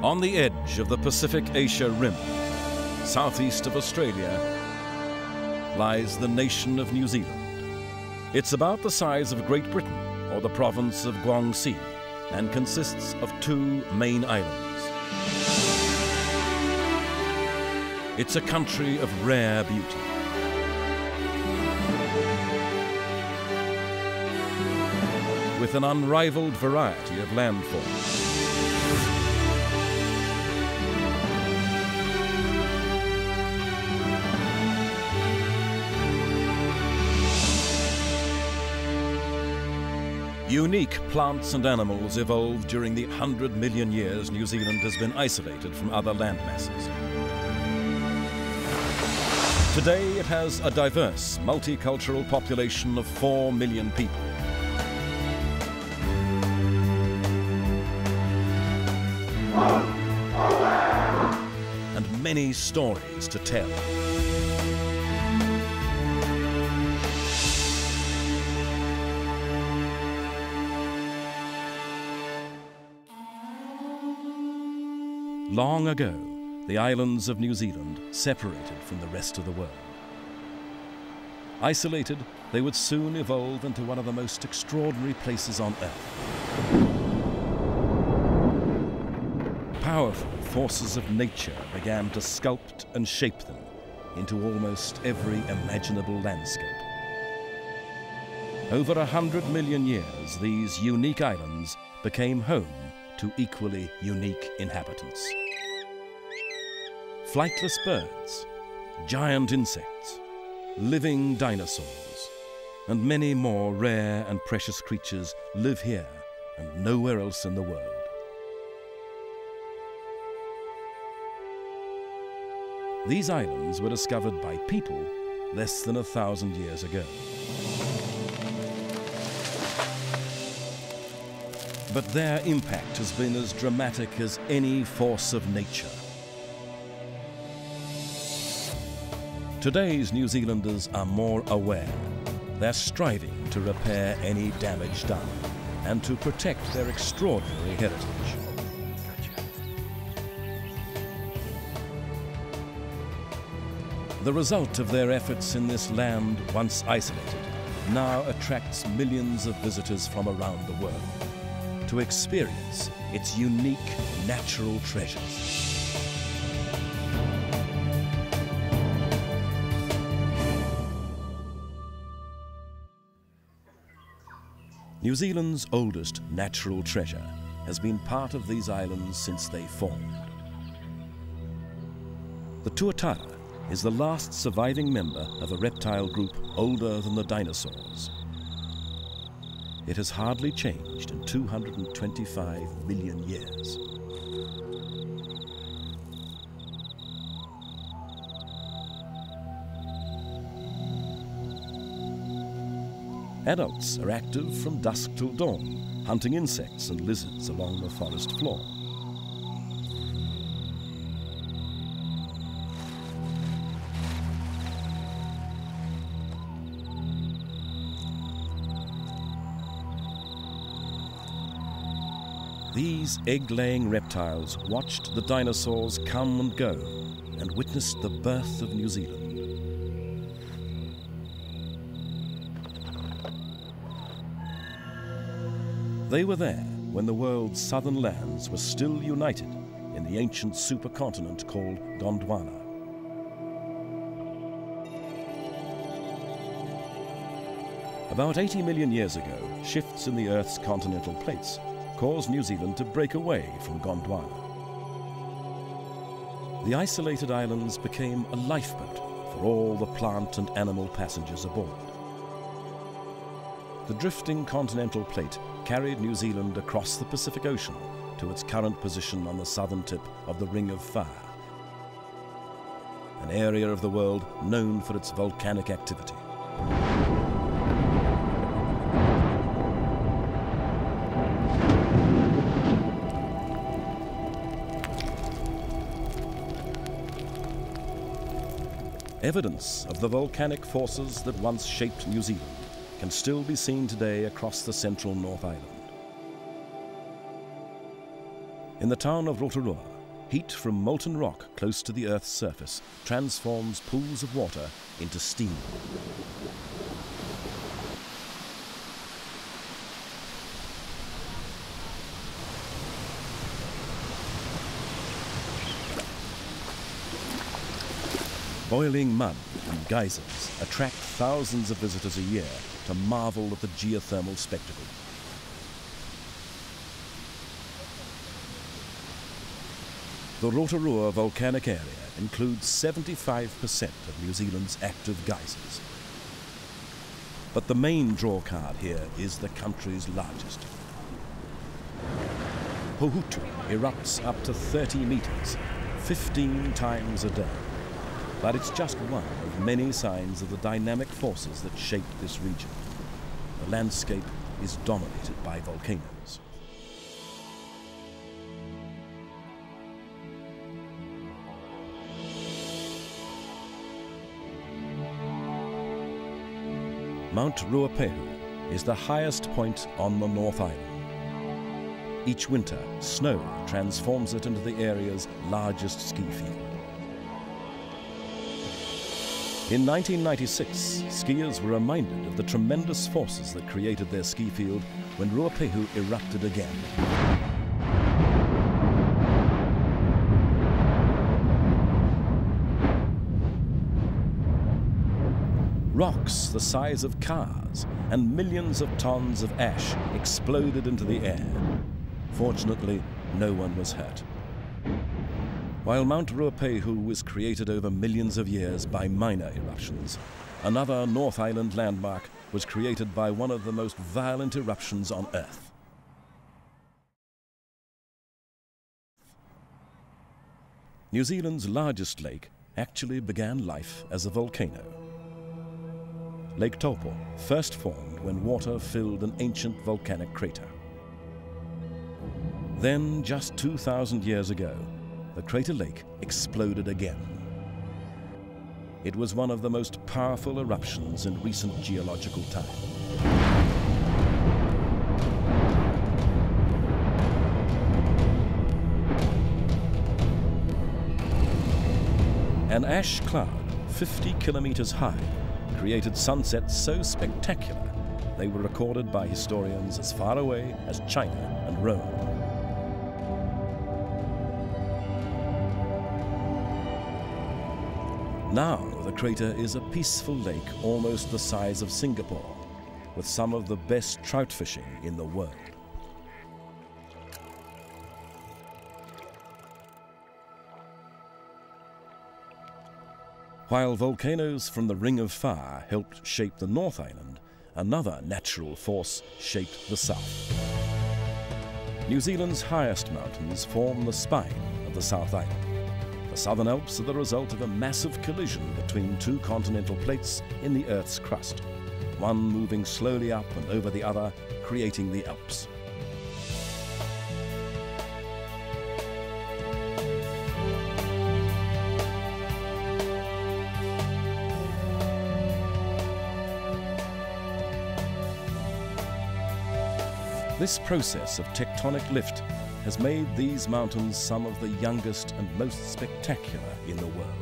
On the edge of the Pacific-Asia Rim, southeast of Australia, lies the nation of New Zealand. It's about the size of Great Britain or the province of Guangxi and consists of two main islands. It's a country of rare beauty. With an unrivaled variety of landforms. Unique plants and animals evolved during the 100 million years New Zealand has been isolated from other land masses. Today it has a diverse, multicultural population of 4 million people. And many stories to tell. Long ago, the islands of New Zealand separated from the rest of the world. Isolated, they would soon evolve into one of the most extraordinary places on Earth. Powerful forces of nature began to sculpt and shape them into almost every imaginable landscape. Over 100 million years, these unique islands became home to equally unique inhabitants. Flightless birds, giant insects, living dinosaurs, and many more rare and precious creatures live here and nowhere else in the world. These islands were discovered by people less than 1,000 years ago. But their impact has been as dramatic as any force of nature. Today's New Zealanders are more aware. They're striving to repair any damage done and to protect their extraordinary heritage. The result of their efforts in this land, once isolated, now attracts millions of visitors from around the world to experience its unique natural treasures. New Zealand's oldest natural treasure has been part of these islands since they formed. The tuatara is the last surviving member of a reptile group older than the dinosaurs. It has hardly changed in 225 million years. Adults are active from dusk till dawn, hunting insects and lizards along the forest floor. These egg-laying reptiles watched the dinosaurs come and go and witnessed the birth of New Zealand. They were there when the world's southern lands were still united in the ancient supercontinent called Gondwana. About 80 million years ago, shifts in the Earth's continental plates caused New Zealand to break away from Gondwana. The isolated islands became a lifeboat for all the plant and animal passengers aboard. The drifting continental plate carried New Zealand across the Pacific Ocean to its current position on the southern tip of the Ring of Fire, an area of the world known for its volcanic activity. Evidence of the volcanic forces that once shaped New Zealand can still be seen today across the central North Island. In the town of Rotorua, Heat from molten rock close to the Earth's surface transforms pools of water into steam. Boiling mud and geysers attract thousands of visitors a year to marvel at the geothermal spectacle. The Rotorua volcanic area includes 75% of New Zealand's active geysers. But the main drawcard here is the country's largest. Pohutu erupts up to 30 metres, 15 times a day. But it's just one of many signs of the dynamic forces that shape this region. The landscape is dominated by volcanoes. Mount Ruapehu is the highest point on the North Island. Each winter, snow transforms it into the area's largest ski field. In 1996, skiers were reminded of the tremendous forces that created their ski field when Ruapehu erupted again. Rocks the size of cars and millions of tons of ash exploded into the air. Fortunately, no one was hurt. While Mount Ruapehu was created over millions of years by minor eruptions, another North Island landmark was created by one of the most violent eruptions on Earth. New Zealand's largest lake actually began life as a volcano. Lake Taupo first formed when water filled an ancient volcanic crater. Then, just 2,000 years ago, the crater lake exploded again. It was one of the most powerful eruptions in recent geological time. An ash cloud 50 kilometers high created sunsets so spectacular they were recorded by historians as far away as China and Rome. Now the crater is a peaceful lake almost the size of Singapore, with some of the best trout fishing in the world. While volcanoes from the Ring of Fire helped shape the North Island, another natural force shaped the south. New Zealand's highest mountains form the spine of the South Island. The Southern Alps are the result of a massive collision between two continental plates in the Earth's crust, one moving slowly up and over the other, creating the Alps. This process of tectonic lift has made these mountains some of the youngest and most spectacular in the world.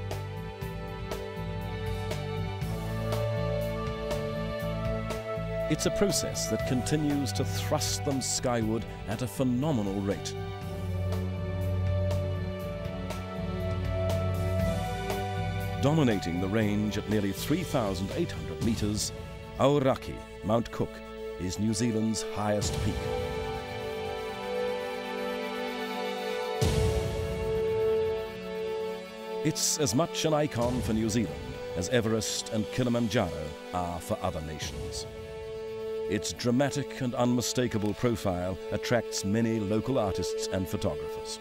It's a process that continues to thrust them skyward at a phenomenal rate. Dominating the range at nearly 3,800 meters, Aoraki, Mount Cook, is New Zealand's highest peak. It's as much an icon for New Zealand as Everest and Kilimanjaro are for other nations. Its dramatic and unmistakable profile attracts many local artists and photographers.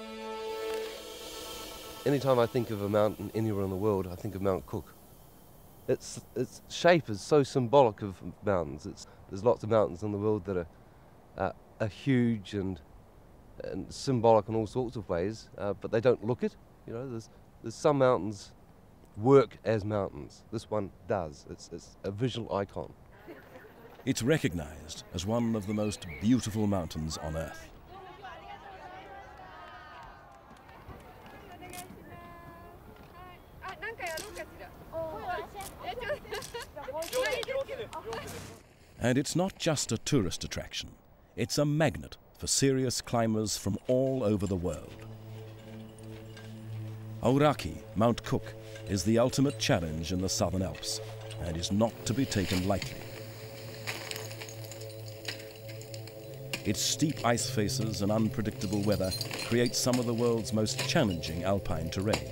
Anytime I think of a mountain anywhere in the world, I think of Mount Cook. Its shape is so symbolic of mountains. There's lots of mountains in the world that are huge and symbolic in all sorts of ways, but they don't look it. You know, there's some mountains work as mountains. This one does. It's a visual icon. It's recognized as one of the most beautiful mountains on Earth. And it's not just a tourist attraction, it's a magnet for serious climbers from all over the world. Aoraki, Mount Cook, is the ultimate challenge in the Southern Alps and is not to be taken lightly. Its steep ice faces and unpredictable weather create some of the world's most challenging alpine terrain.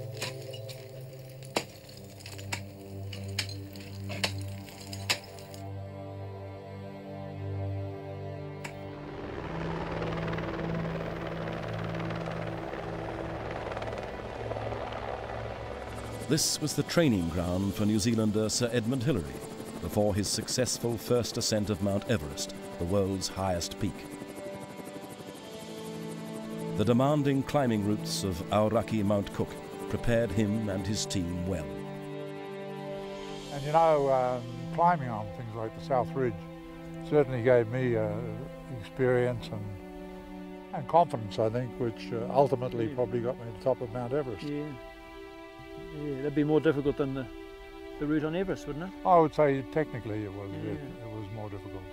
This was the training ground for New Zealander Sir Edmund Hillary before his successful first ascent of Mount Everest, the world's highest peak. The demanding climbing routes of Aoraki Mount Cook prepared him and his team well. And you know, climbing on things like the South Ridge certainly gave me experience and confidence, I think, which ultimately probably got me to the top of Mount Everest. Yeah. Yeah, that'd be more difficult than the route on Everest, wouldn't it? I would say technically it was, it was more difficult.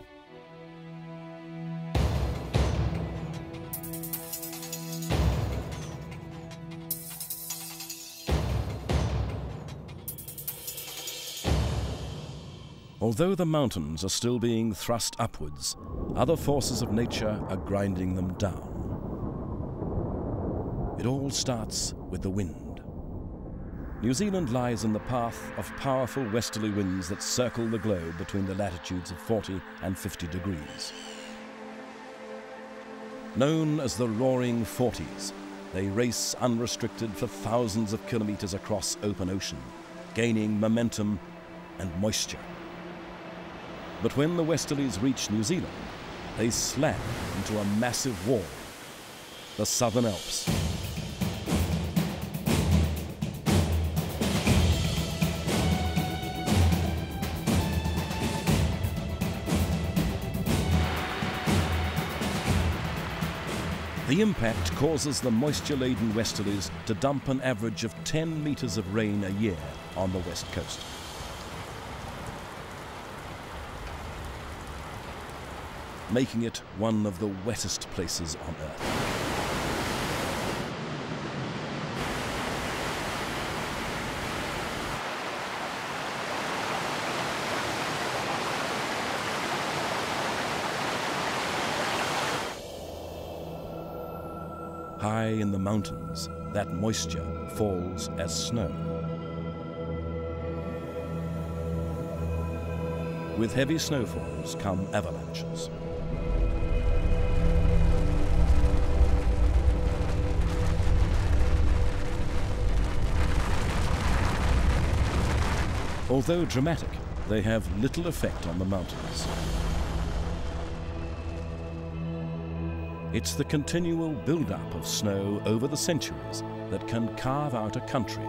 Although the mountains are still being thrust upwards, other forces of nature are grinding them down. It all starts with the wind. New Zealand lies in the path of powerful westerly winds that circle the globe between the latitudes of 40 and 50 degrees. Known as the Roaring Forties, they race unrestricted for thousands of kilometers across open ocean, gaining momentum and moisture. But when the westerlies reach New Zealand, they slam into a massive wall, the Southern Alps. The impact causes the moisture-laden westerlies to dump an average of 10 meters of rain a year on the west coast. Making it one of the wettest places on Earth. High in the mountains, that moisture falls as snow. With heavy snowfalls come avalanches. Although dramatic, they have little effect on the mountains. It's the continual build-up of snow over the centuries that can carve out a country.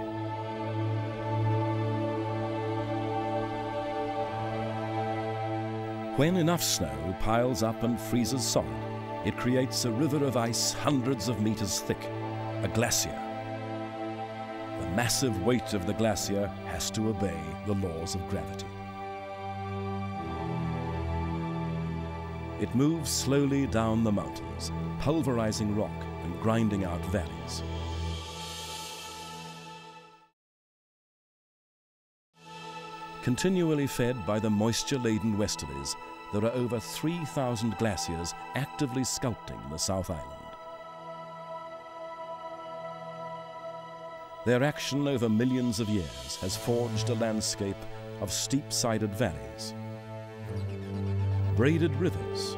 When enough snow piles up and freezes solid, it creates a river of ice hundreds of meters thick, a glacier. The massive weight of the glacier has to obey the laws of gravity. It moves slowly down the mountains, pulverizing rock and grinding out valleys. Continually fed by the moisture-laden westerlies, there are over 3,000 glaciers actively sculpting the South Island. Their action over millions of years has forged a landscape of steep-sided valleys, braided rivers,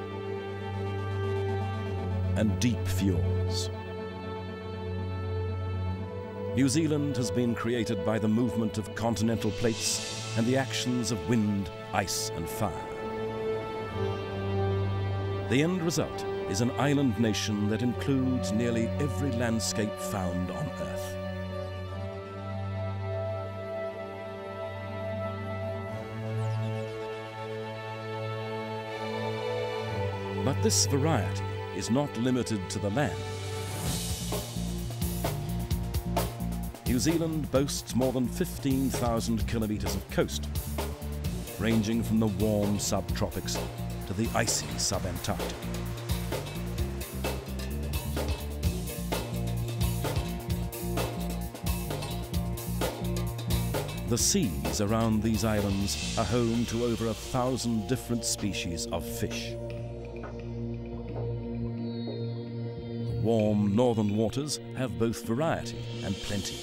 and deep fjords. New Zealand has been created by the movement of continental plates and the actions of wind, ice, and fire. The end result is an island nation that includes nearly every landscape found on Earth. But this variety is not limited to the land. New Zealand boasts more than 15,000 kilometres of coast, ranging from the warm subtropics to the icy subantarctic. The seas around these islands are home to over 1,000 different species of fish. The warm northern waters have both variety and plenty.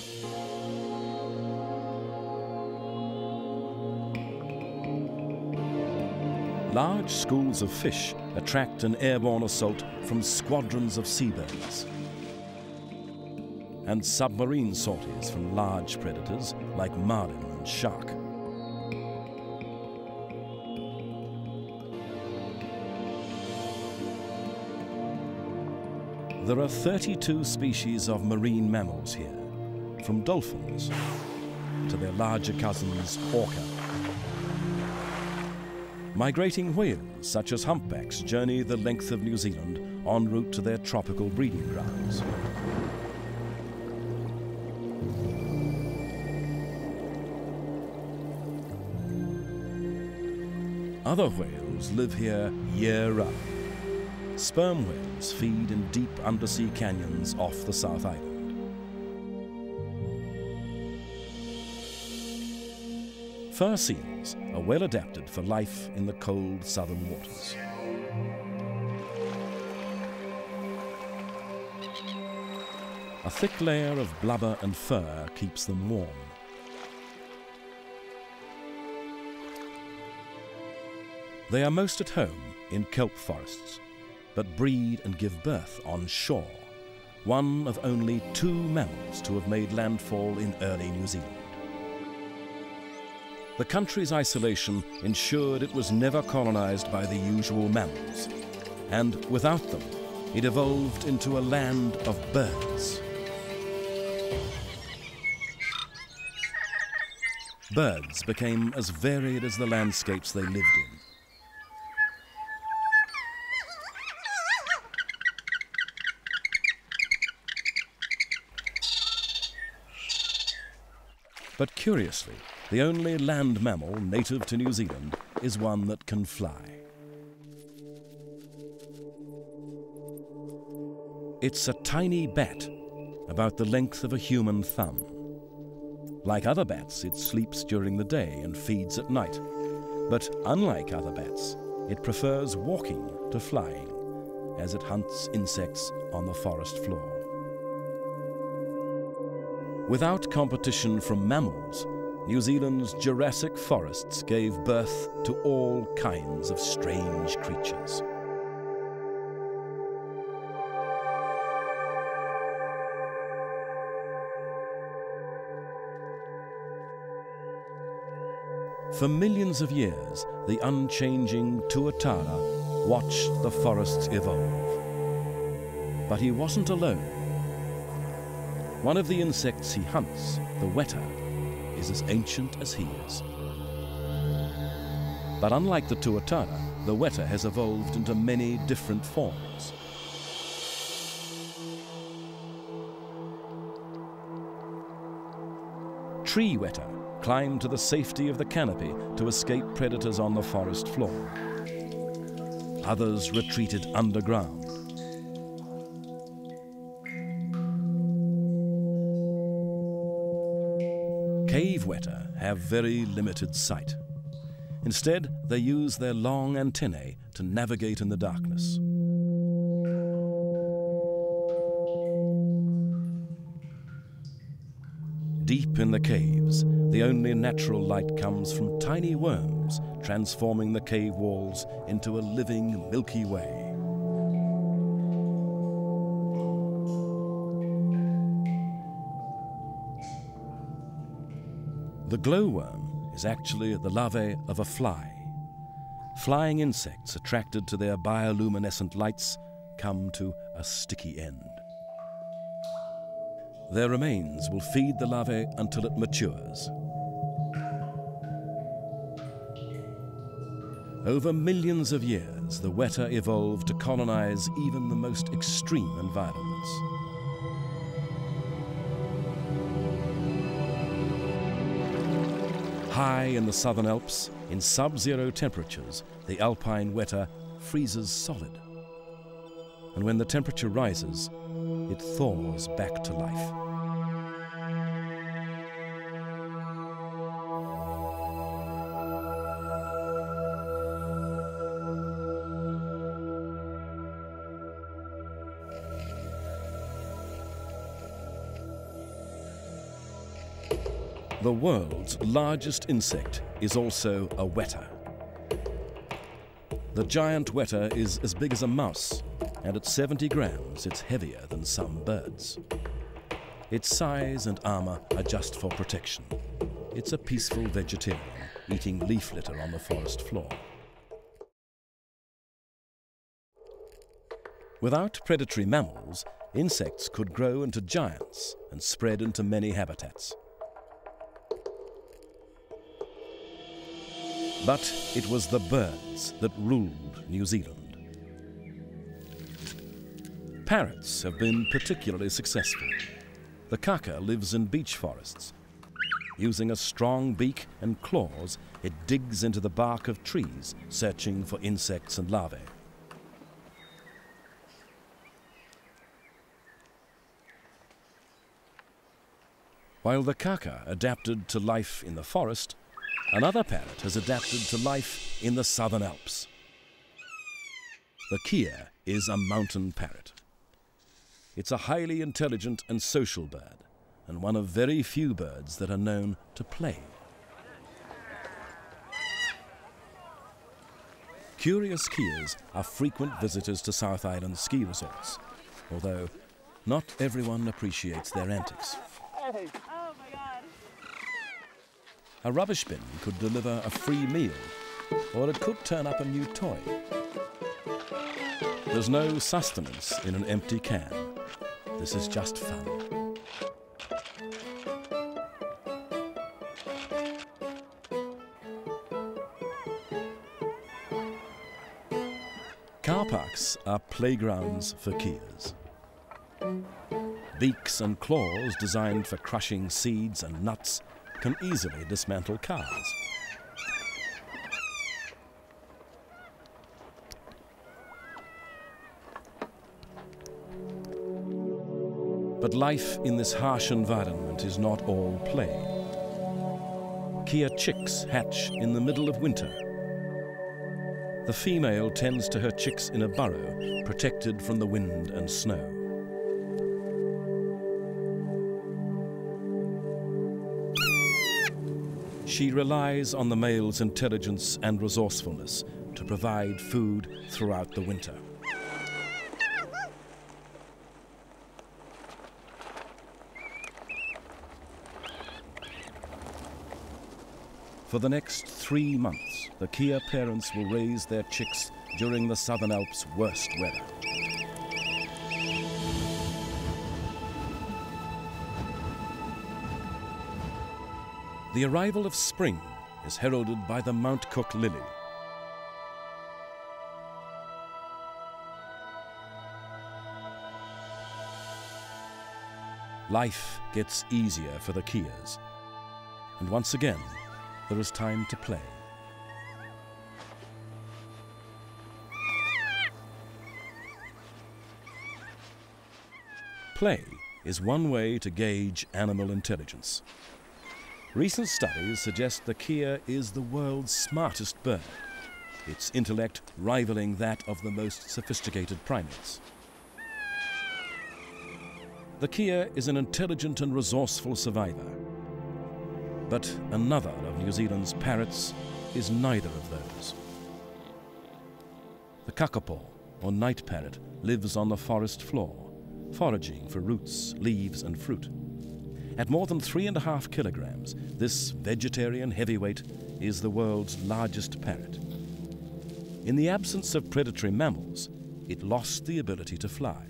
Large schools of fish attract an airborne assault from squadrons of seabirds, and submarine sorties from large predators like marlin and shark. There are 32 species of marine mammals here, from dolphins to their larger cousins, orca. Migrating whales, such as humpbacks, journey the length of New Zealand en route to their tropical breeding grounds. Other whales live here year-round. Sperm whales feed in deep undersea canyons off the South Island. Fur seals are well adapted for life in the cold southern waters. A thick layer of blubber and fur keeps them warm. They are most at home in kelp forests, but breed and give birth on shore, one of only 2 mammals to have made landfall in early New Zealand. The country's isolation ensured it was never colonized by the usual mammals, and without them, it evolved into a land of birds. Birds became as varied as the landscapes they lived in. But curiously, the only land mammal native to New Zealand is one that can fly. It's a tiny bat, about the length of a human thumb. Like other bats, it sleeps during the day and feeds at night. But unlike other bats, it prefers walking to flying, as it hunts insects on the forest floor. Without competition from mammals, New Zealand's Jurassic forests gave birth to all kinds of strange creatures. For millions of years, the unchanging tuatara watched the forests evolve. But he wasn't alone. One of the insects he hunts, the weta, is as ancient as he is. But unlike the tuatara, the weta has evolved into many different forms. Tree weta climb to the safety of the canopy to escape predators on the forest floor. Others retreated underground. Cave weta have very limited sight. Instead, they use their long antennae to navigate in the darkness. Deep in the caves, the only natural light comes from tiny worms, transforming the cave walls into a living Milky Way. The glowworm is actually the larvae of a fly. Flying insects attracted to their bioluminescent lights come to a sticky end. Their remains will feed the larvae until it matures. Over millions of years, the weta evolved to colonize even the most extreme environments. High in the southern Alps, in sub-zero temperatures, the alpine weta freezes solid. And when the temperature rises, it thaws back to life. The world's largest insect is also a weta. The giant weta is as big as a mouse, and at 70 grams it's heavier than some birds. Its size and armour are just for protection. It's a peaceful vegetarian, eating leaf litter on the forest floor. Without predatory mammals, insects could grow into giants and spread into many habitats. But it was the birds that ruled New Zealand. Parrots have been particularly successful. The kaka lives in beech forests. Using a strong beak and claws, it digs into the bark of trees, searching for insects and larvae. While the kaka adapted to life in the forest, another parrot has adapted to life in the southern Alps. The kea is a mountain parrot. It's a highly intelligent and social bird, and one of very few birds that are known to play. Curious keas are frequent visitors to South Island ski resorts, although not everyone appreciates their antics. A rubbish bin could deliver a free meal, or it could turn up a new toy. There's no sustenance in an empty can. This is just fun. Car parks are playgrounds for keas. Beaks and claws designed for crushing seeds and nuts can easily dismantle cars. But life in this harsh environment is not all play. Kea chicks hatch in the middle of winter. The female tends to her chicks in a burrow, protected from the wind and snow. She relies on the male's intelligence and resourcefulness to provide food throughout the winter. For the next 3 months, the kea parents will raise their chicks during the Southern Alps' worst weather. The arrival of spring is heralded by the Mount Cook lily. Life gets easier for the keas, and once again, there is time to play. Play is one way to gauge animal intelligence. Recent studies suggest the kea is the world's smartest bird, its intellect rivaling that of the most sophisticated primates. The kea is an intelligent and resourceful survivor. But another of New Zealand's parrots is neither of those. The kakapo, or night parrot, lives on the forest floor, foraging for roots, leaves and fruit. At more than 3.5 kilograms, this vegetarian heavyweight is the world's largest parrot. In the absence of predatory mammals, it lost the ability to fly.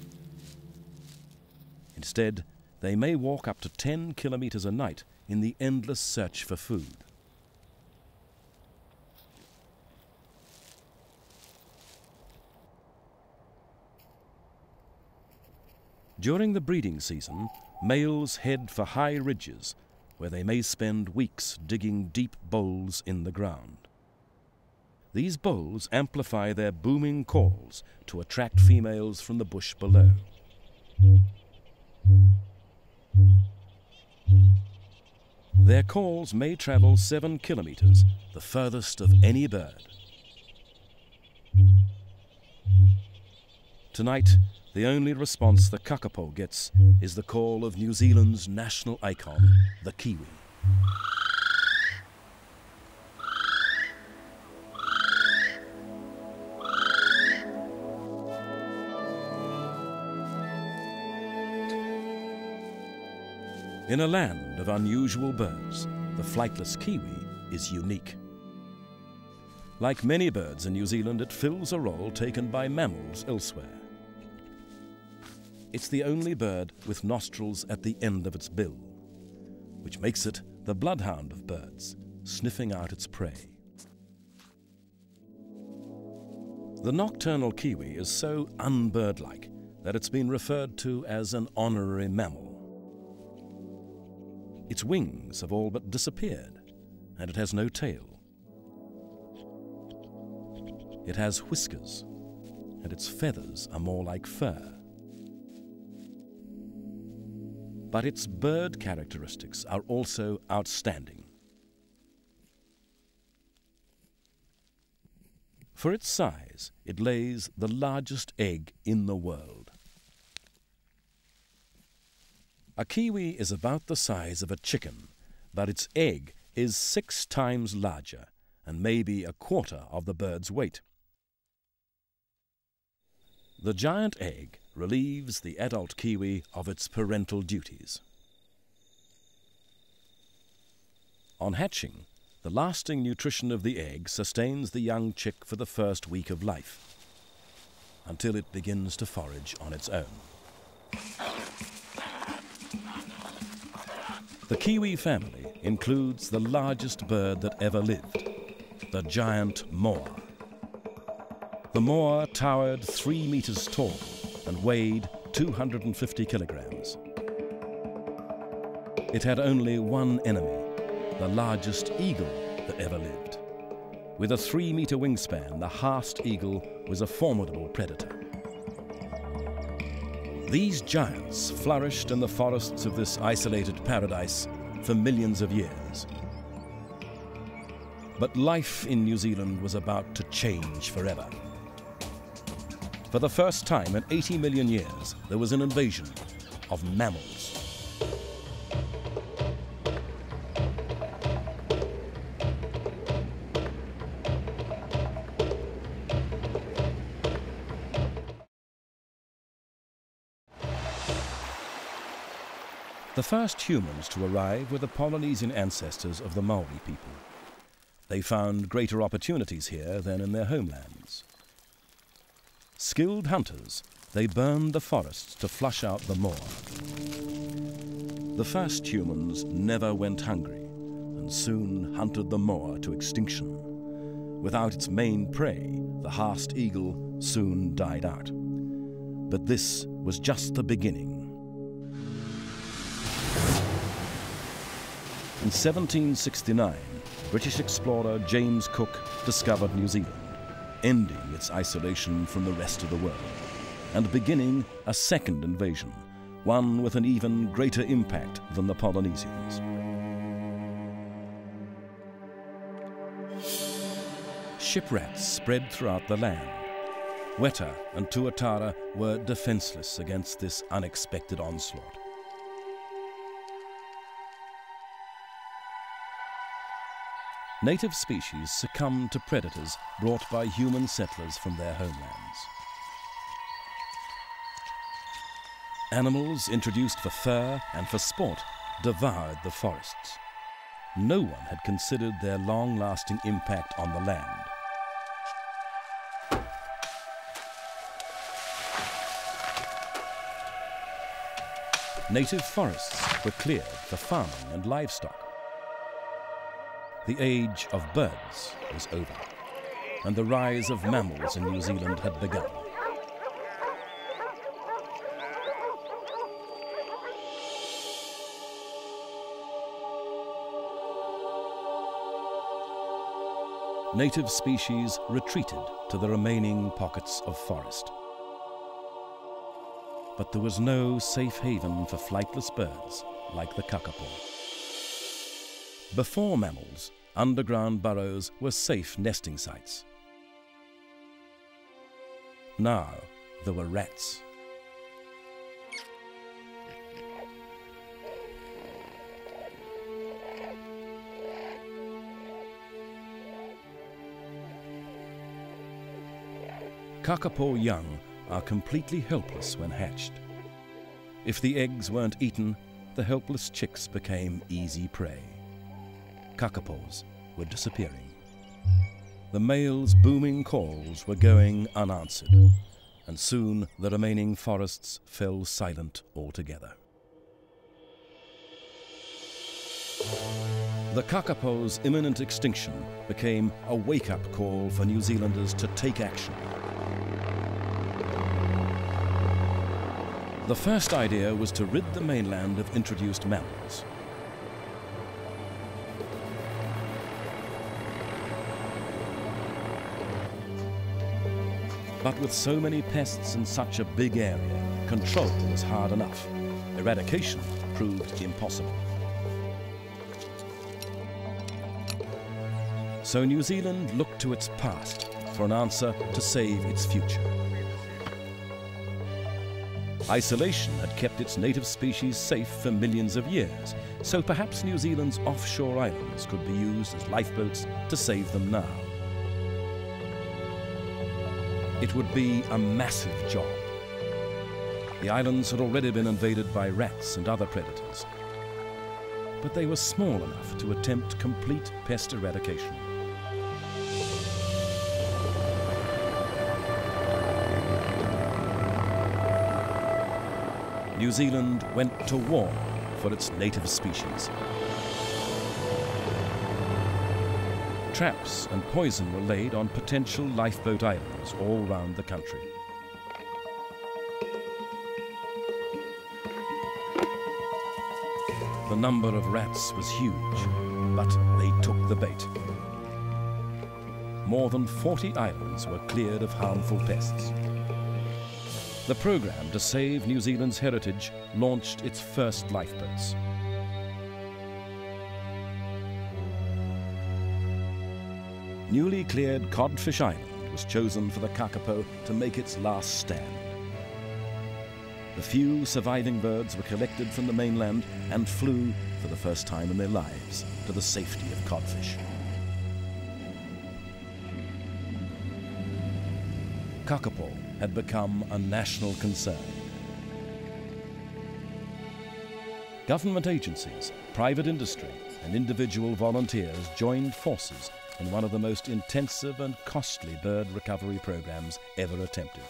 Instead, they may walk up to 10 kilometers a night in the endless search for food. During the breeding season, males head for high ridges, where they may spend weeks digging deep bowls in the ground. These bowls amplify their booming calls to attract females from the bush below. Their calls may travel 7 kilometers, the furthest of any bird. Tonight, the only response the kakapo gets is the call of New Zealand's national icon, the kiwi. In a land of unusual birds, the flightless kiwi is unique. Like many birds in New Zealand, it fills a role taken by mammals elsewhere. It's the only bird with nostrils at the end of its bill, which makes it the bloodhound of birds, sniffing out its prey. The nocturnal kiwi is so unbirdlike that it's been referred to as an honorary mammal. Its wings have all but disappeared, and it has no tail. It has whiskers, and its feathers are more like fur. But its bird characteristics are also outstanding. For its size, it lays the largest egg in the world. A kiwi is about the size of a chicken, but its egg is 6 times larger and maybe a quarter of the bird's weight. The giant egg relieves the adult kiwi of its parental duties. On hatching, the lasting nutrition of the egg sustains the young chick for the first week of life, until it begins to forage on its own. The kiwi family includes the largest bird that ever lived, the giant moa. The moa towered 3 meters tall and weighed 250 kilograms. It had only one enemy, the largest eagle that ever lived. With a 3-meter wingspan, the Haast eagle was a formidable predator. These giants flourished in the forests of this isolated paradise for millions of years. But life in New Zealand was about to change forever. For the first time in 80 million years, there was an invasion of mammals. The first humans to arrive were the Polynesian ancestors of the Maori people. They found greater opportunities here than in their homelands. Skilled hunters, they burned the forests to flush out the moa. The first humans never went hungry and soon hunted the moa to extinction. Without its main prey, the Haast eagle soon died out. But this was just the beginning. In 1769, British explorer James Cook discovered New Zealand, ending its isolation from the rest of the world, and beginning a second invasion, one with an even greater impact than the Polynesians. Shipwrecks spread throughout the land. Weta and Tuatara were defenseless against this unexpected onslaught. Native species succumbed to predators brought by human settlers from their homelands. Animals introduced for fur and for sport devoured the forests. No one had considered their long-lasting impact on the land. Native forests were cleared for farming and livestock. The age of birds was over, and the rise of mammals in New Zealand had begun. native species retreated to the remaining pockets of forest. But there was no safe haven for flightless birds like the kakapo. Before mammals, underground burrows were safe nesting sites. Now there were rats. Kakapo young are completely helpless when hatched. If the eggs weren't eaten, the helpless chicks became easy prey. Kakapos were disappearing. The male's booming calls were going unanswered, and soon the remaining forests fell silent altogether. The kakapo's imminent extinction became a wake-up call for New Zealanders to take action. The first idea was to rid the mainland of introduced mammals. But with so many pests in such a big area, control was hard enough. Eradication proved impossible. So New Zealand looked to its past for an answer to save its future. Isolation had kept its native species safe for millions of years, so perhaps New Zealand's offshore islands could be used as lifeboats to save them now. It would be a massive job. The islands had already been invaded by rats and other predators, but they were small enough to attempt complete pest eradication. New Zealand went to war for its native species. Traps and poison were laid on potential lifeboat islands all round the country. The number of rats was huge, but they took the bait. More than 40 islands were cleared of harmful pests. The program to save New Zealand's heritage launched its first lifeboats. Newly cleared Codfish Island was chosen for the kakapo to make its last stand. The few surviving birds were collected from the mainland and flew, for the first time in their lives, to the safety of codfish. Kakapo had become a national concern. Government agencies, private industry, and individual volunteers joined forces in one of the most intensive and costly bird recovery programs ever attempted.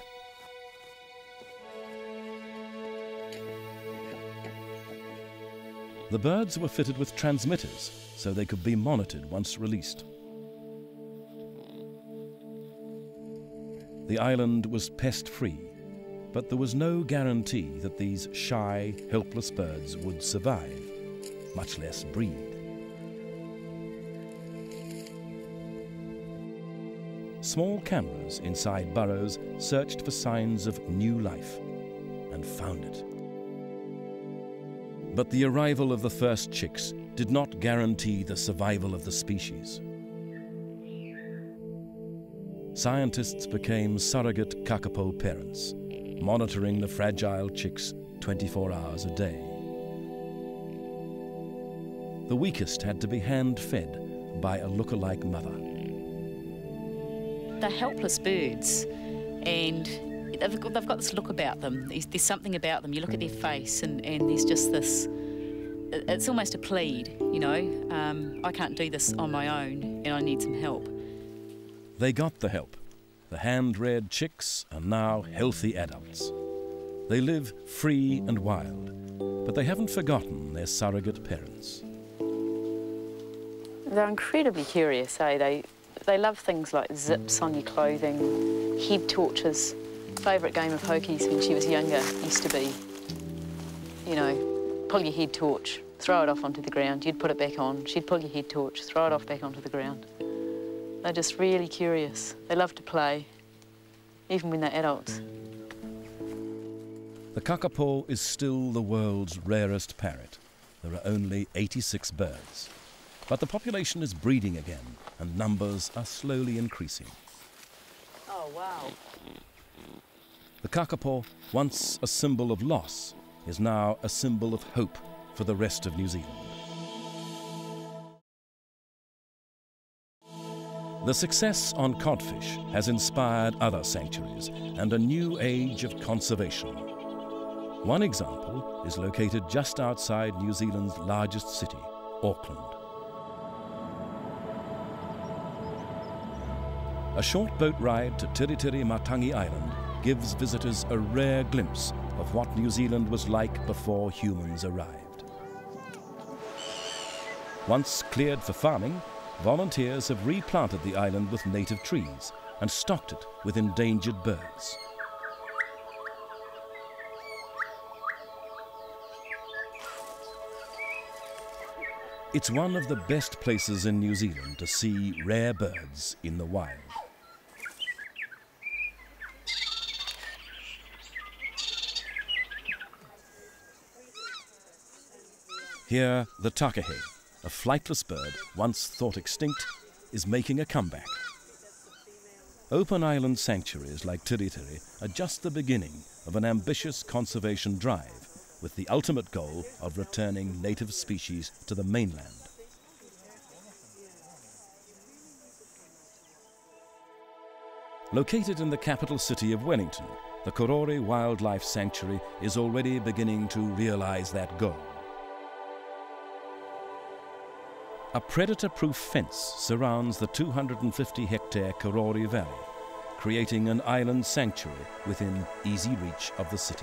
The birds were fitted with transmitters so they could be monitored once released. The island was pest-free, but there was no guarantee that these shy, helpless birds would survive, much less breed. Small cameras inside burrows searched for signs of new life and found it. But the arrival of the first chicks did not guarantee the survival of the species. Scientists became surrogate kakapo parents, monitoring the fragile chicks 24 hours a day. The weakest had to be hand-fed by a look-alike mother. They're helpless birds, and they've got this look about them. There's something about them. You look at their face, and there's just this. It's almost a plead, you know. I can't do this on my own, and I need some help. They got the help. The hand-reared chicks are now healthy adults. They live free and wild, but they haven't forgotten their surrogate parents. They're incredibly curious, eh? They love things like zips on your clothing, head torches. Favourite game of hokies when she was younger used to be, you know, pull your head torch, throw it off onto the ground, you'd put it back on, she'd pull your head torch, throw it off back onto the ground. They're just really curious. They love to play, even when they're adults. The kakapo is still the world's rarest parrot. There are only 86 birds. But the population is breeding again, and numbers are slowly increasing. Oh, wow. The kakapo, once a symbol of loss, is now a symbol of hope for the rest of New Zealand. The success on codfish has inspired other sanctuaries and a new age of conservation. One example is located just outside New Zealand's largest city, Auckland. A short boat ride to Tiritiri Matangi Island gives visitors a rare glimpse of what New Zealand was like before humans arrived. Once cleared for farming, volunteers have replanted the island with native trees and stocked it with endangered birds. It's one of the best places in New Zealand to see rare birds in the wild. Here, the takahe, a flightless bird once thought extinct, is making a comeback. Open island sanctuaries like Tiritiri are just the beginning of an ambitious conservation drive, with the ultimate goal of returning native species to the mainland. Located in the capital city of Wellington, the Karori Wildlife Sanctuary is already beginning to realize that goal. A predator-proof fence surrounds the 250-hectare Karori Valley, creating an island sanctuary within easy reach of the city.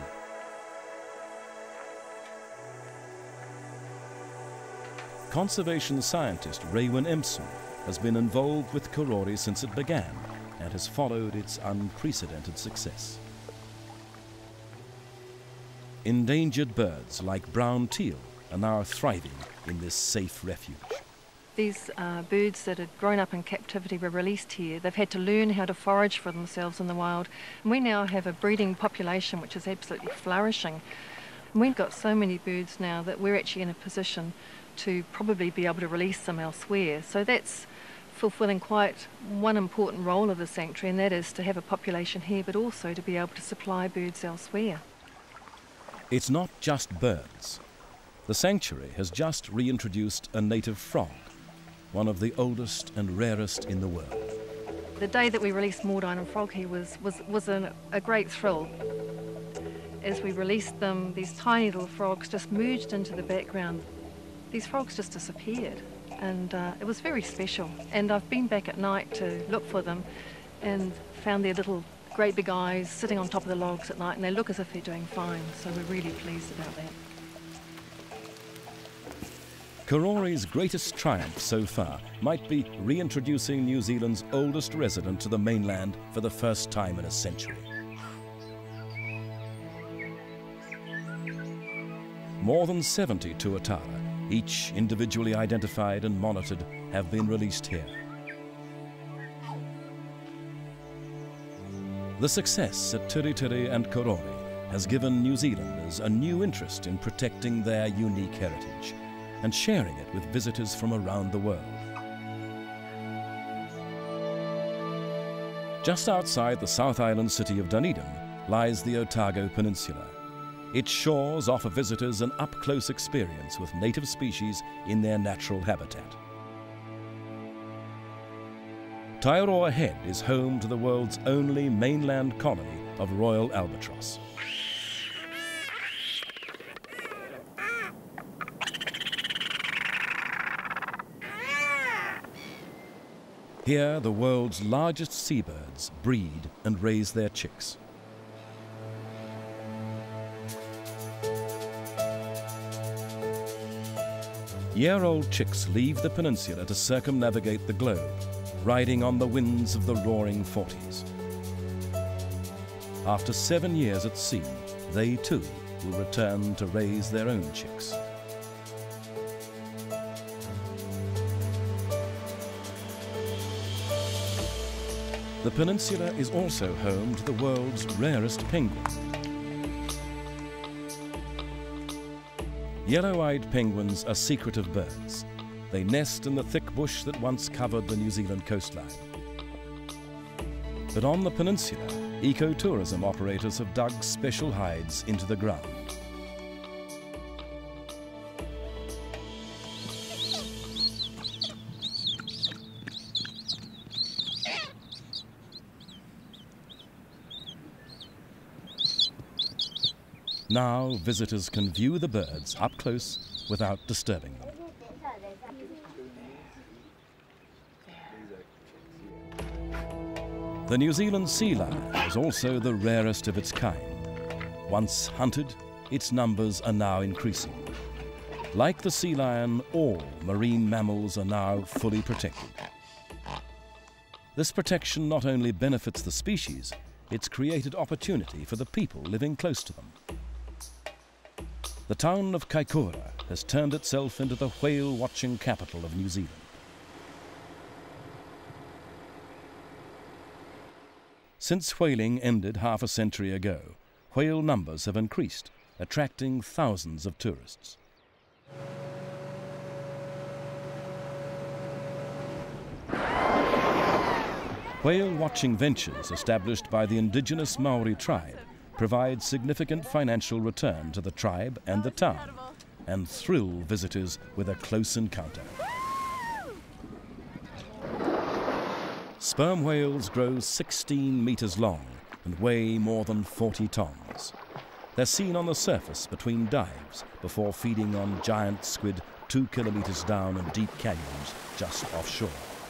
Conservation scientist Raewyn Empson has been involved with Karori since it began and has followed its unprecedented success. Endangered birds like brown teal are now thriving in this safe refuge. These birds that had grown up in captivity were released here. They've had to learn how to forage for themselves in the wild. And we now have a breeding population which is absolutely flourishing. And we've got so many birds now that we're actually in a position to probably be able to release them elsewhere. So that's fulfilling quite one important role of the sanctuary, and that is to have a population here, but also to be able to supply birds elsewhere. It's not just birds. The sanctuary has just reintroduced a native frog, one of the oldest and rarest in the world. The day that we released Maud Island frog here was a great thrill. As we released them, these tiny little frogs just merged into the background. These frogs just disappeared, and it was very special. And I've been back at night to look for them and found their little great big eyes sitting on top of the logs at night, and they look as if they're doing fine, so we're really pleased about that. Karori's greatest triumph so far might be reintroducing New Zealand's oldest resident to the mainland for the first time in a century. More than 70 tuatara, each individually identified and monitored, have been released here. The success at Tiritiri and Karori has given New Zealanders a new interest in protecting their unique heritage and sharing it with visitors from around the world. Just outside the South Island city of Dunedin lies the Otago Peninsula. Its shores offer visitors an up-close experience with native species in their natural habitat. Taiaroa Head is home to the world's only mainland colony of royal albatross. Here, the world's largest seabirds breed and raise their chicks. Year-old chicks leave the peninsula to circumnavigate the globe, riding on the winds of the roaring 40s. After 7 years at sea, they too will return to raise their own chicks. The peninsula is also home to the world's rarest penguin. Yellow-eyed penguins are secretive birds. They nest in the thick bush that once covered the New Zealand coastline. But on the peninsula, ecotourism operators have dug special hides into the ground. Now visitors can view the birds up close without disturbing them. The New Zealand sea lion is also the rarest of its kind. Once hunted, its numbers are now increasing. Like the sea lion, all marine mammals are now fully protected. This protection not only benefits the species, it's created opportunity for the people living close to them. The town of Kaikoura has turned itself into the whale-watching capital of New Zealand. Since whaling ended half a century ago, whale numbers have increased, attracting thousands of tourists. Whale-watching ventures established by the indigenous Maori tribe provide significant financial return to the tribe and the town, and thrill visitors with a close encounter. Sperm whales grow 16 meters long and weigh more than 40 tons. They're seen on the surface between dives before feeding on giant squid 2 kilometers down in deep canyons just offshore.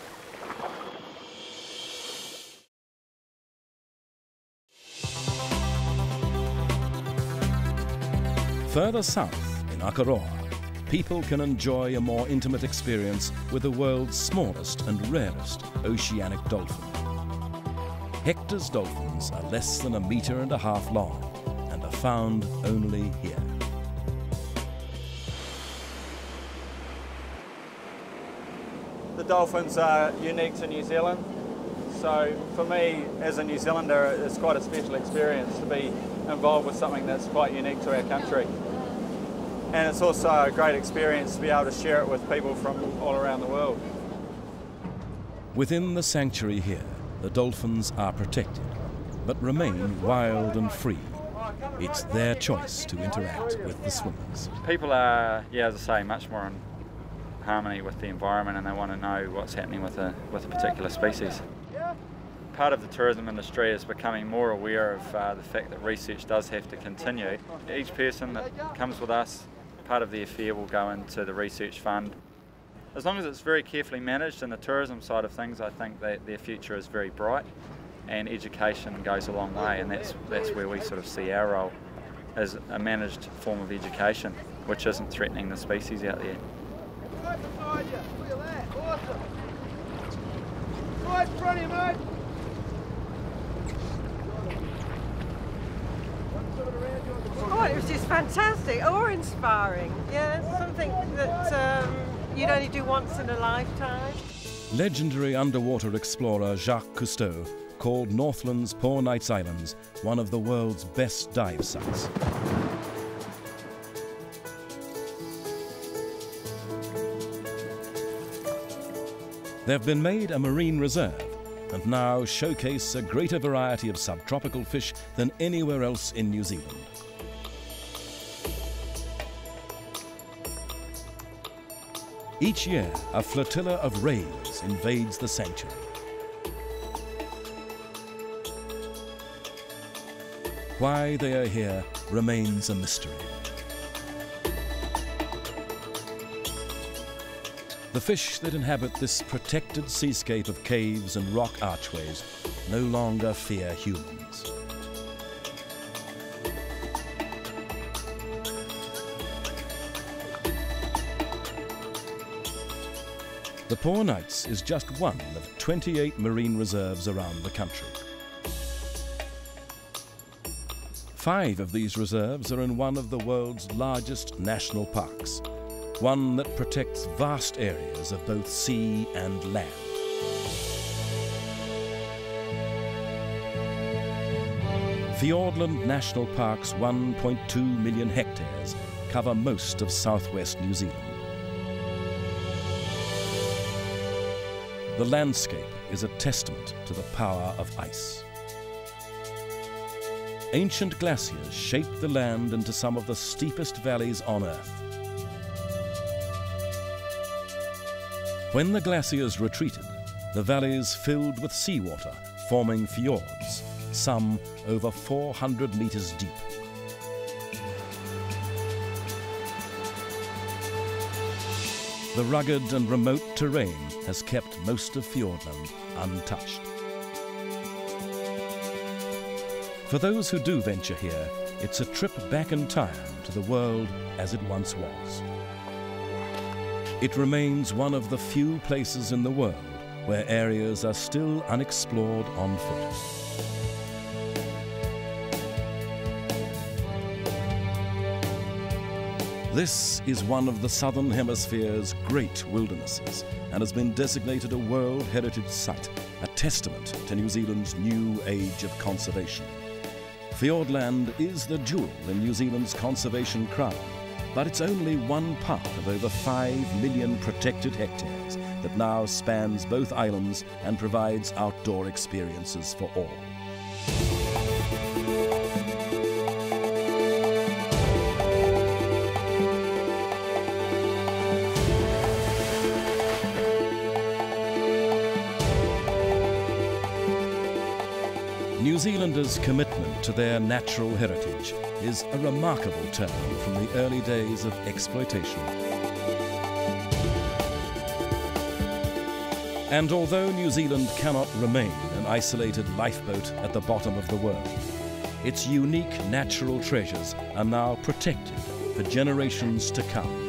Further south, in Akaroa, people can enjoy a more intimate experience with the world's smallest and rarest oceanic dolphin. Hector's dolphins are less than 1.5 meters long and are found only here. The dolphins are unique to New Zealand, so for me as a New Zealander it's quite a special experience to be involved with something that's quite unique to our country. And it's also a great experience to be able to share it with people from all around the world. Within the sanctuary here, the dolphins are protected, but remain wild and free. It's their choice to interact with the swimmers. People are, as I say, much more in harmony with the environment, and they want to know what's happening with a particular species. Part of the tourism industry is becoming more aware of the fact that research does have to continue. Each person that comes with us, part of their fare will go into the research fund. As long as it's very carefully managed in the tourism side of things, I think that their future is very bright, and education goes a long way, and that's where we sort of see our role as a managed form of education, which isn't threatening the species out there. Right beside you, look at that, awesome. Right in front of you, mate. Oh, it was just fantastic, awe-inspiring. Yeah, something that you'd only do once in a lifetime. Legendary underwater explorer Jacques Cousteau called Northland's Poor Knights Islands one of the world's best dive sites. They've been made a marine reserve and now showcase a greater variety of subtropical fish than anywhere else in New Zealand. Each year, a flotilla of rays invades the sanctuary. Why they are here remains a mystery. The fish that inhabit this protected seascape of caves and rock archways no longer fear humans. The Poor Knights is just one of 28 marine reserves around the country. 5 of these reserves are in one of the world's largest national parks, one that protects vast areas of both sea and land. Fiordland National Park's 1.2 million hectares cover most of southwest New Zealand. The landscape is a testament to the power of ice. Ancient glaciers shaped the land into some of the steepest valleys on Earth. When the glaciers retreated, the valleys filled with seawater, forming fjords, some over 400 meters deep. The rugged and remote terrain has kept most of Fiordland untouched. For those who do venture here, it's a trip back in time to the world as it once was. It remains one of the few places in the world where areas are still unexplored on foot. This is one of the Southern Hemisphere's great wildernesses and has been designated a World Heritage Site, a testament to New Zealand's new age of conservation. Fiordland is the jewel in New Zealand's conservation crown, but it's only one part of over 5 million protected hectares that now spans both islands and provides outdoor experiences for all. New Zealanders' commitment to their natural heritage is a remarkable turn from the early days of exploitation. And although New Zealand cannot remain an isolated lifeboat at the bottom of the world, its unique natural treasures are now protected for generations to come.